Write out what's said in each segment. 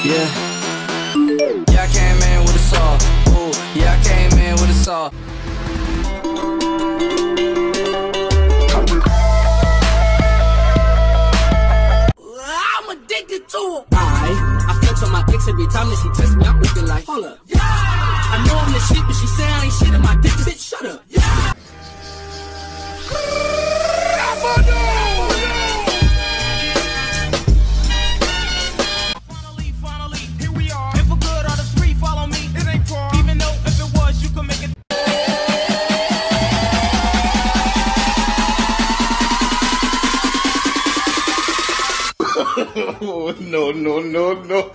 yeah. Yeah, I came in with a saw. Ooh, yeah, I came in with a saw. I'm addicted to him. I flex on my ex every time that she text me. I'm looking like, hold up. Yeah. I know I'm the shit, but she say I ain't shit in my dick. Bitch, shut up. Yeah. Finally, here we are. If we're good on the street, follow me. It ain't far. Even though if it was, you could make it. Oh, no, no, no, no.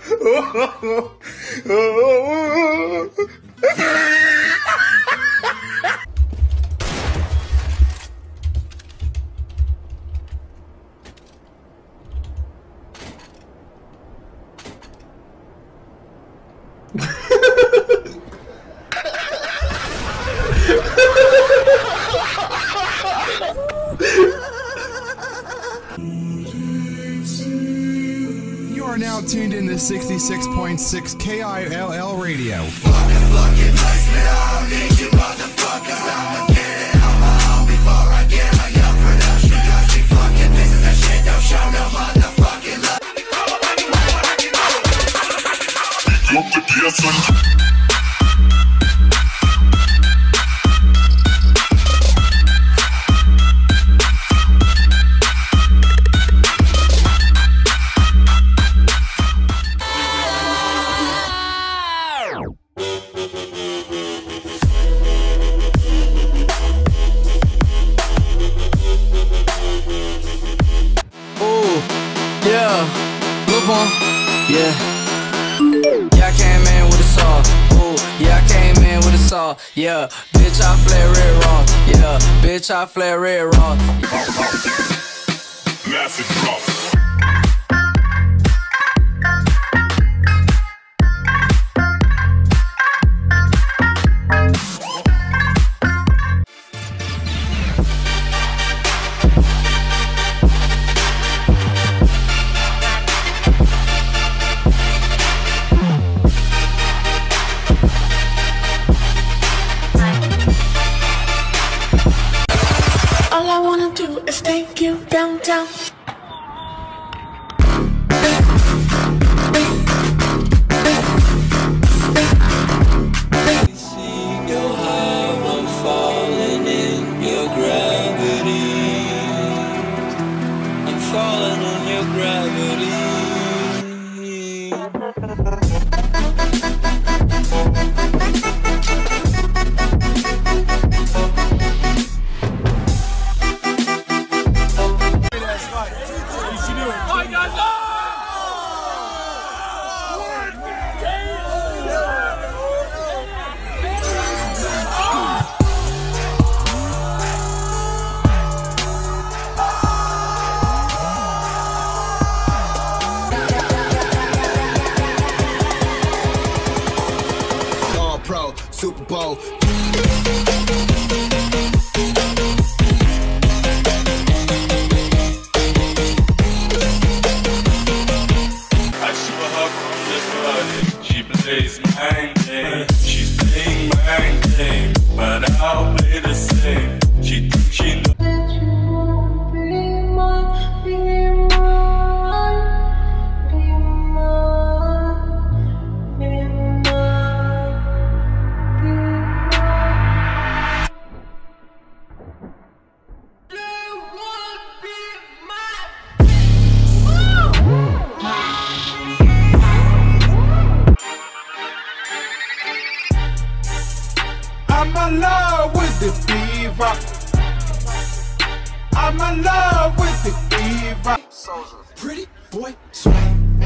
You are now tuned in to 66.6 KILL Radio. Fucking place me out, need you motherfuckers. I'ma get it on my own before I get on your production. Cause we fucking pieces of shit don't show no motherfucking love. Yeah. Yeah, I came in with a saw. Ooh, yeah, I came in with a saw. Yeah, bitch, I flare red raw. Yeah, bitch, I flare red raw. Massive drop. All I wanna do is take you downtown. Seeing your how I'm falling in your gravity. I'm falling in your gravity. Pro, Super Bowl. She plays my game, she's playing my game, but I'll play the same. She knows. I'm in love with the diva. I'm in love with the diva. Pretty boy, swag.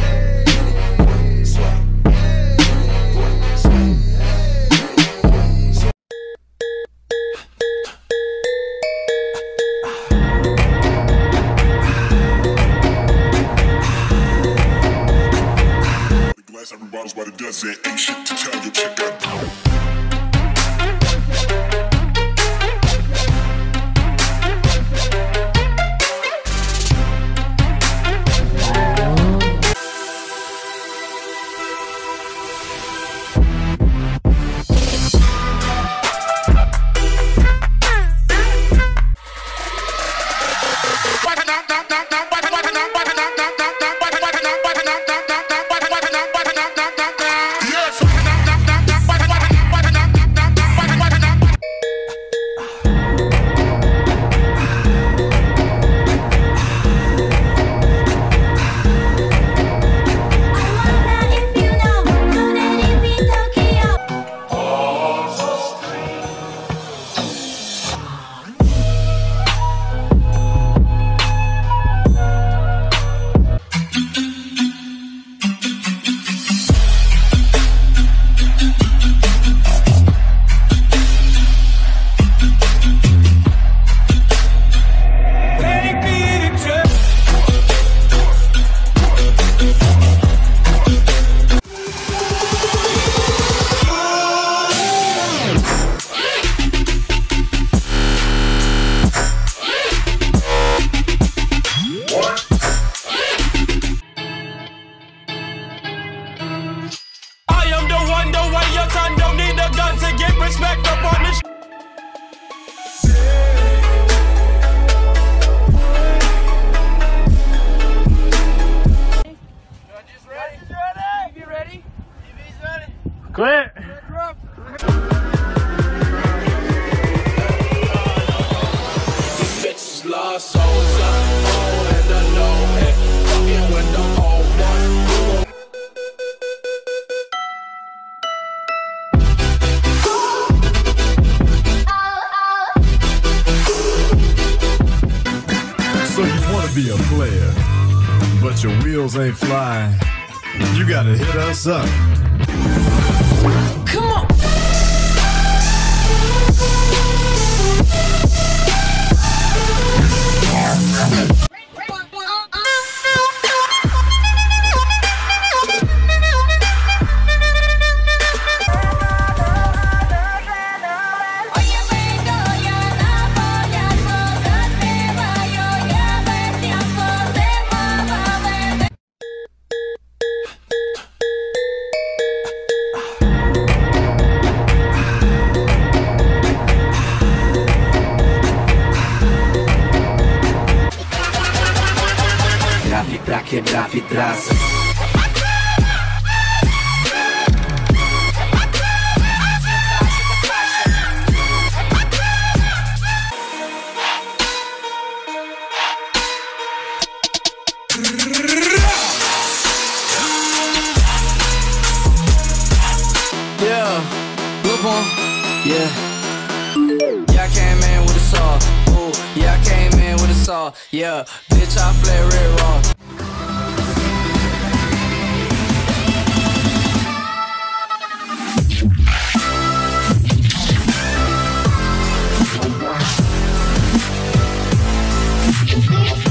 Glass every bottle's by the dozen. Ain't shit to tell you, check out. closer, oh, and the low, and fucking with the old ones. So you wanna be a player, but your wheels ain't flying. You gotta hit us up. Come on. Pra quebrar vidraça. Yeah, look on, yeah. Yeah, I came in with a saw. Ooh, yeah, I came in with a saw. Yeah, bitch, I flare it raw. Leave